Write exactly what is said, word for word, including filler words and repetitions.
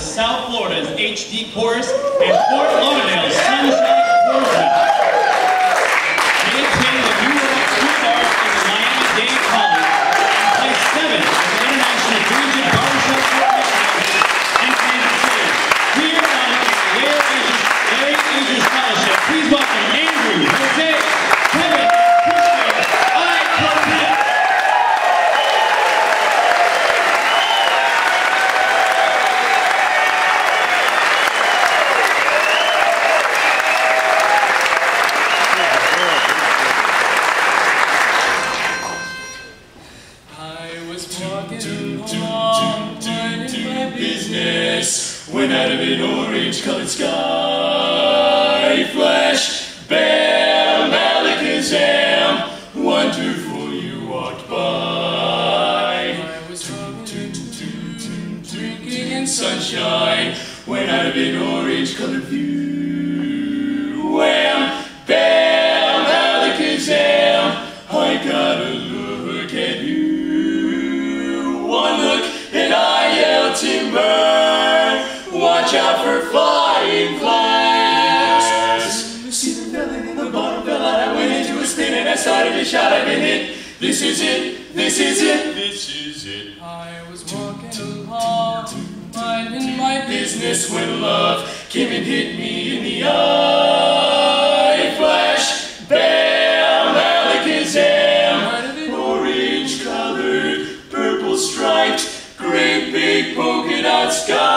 South Florida's H D Chorus and Fort Lauderdale's Sunshine Chorus. They attended the New York School of Art in the Miami-Dade College and placed seventh at the International Collegiate Barbershop Competition in Kansas City. Here on Larry Asian Scholarship, please welcome Andrew, Jose, Kevin, Christian, iQuartet. Went out of an orange-colored sky flash, bam, alakazam, wonderful you walked by. I was drinking in sunshine, went out of an orange-colored view. Wham, bam, alakazam, I gotta look at you. One look and I yelled timber. Watch out for flying flags. See the villain in the bottom fell out. I went into a spin and I started to shout. I've been hit. This is it. This is it. This is it. I was walking along, minding my business when love came and hit me in the eye. Flash, bam, alakazam. Orange colored, purple striped, great big polka dot sky.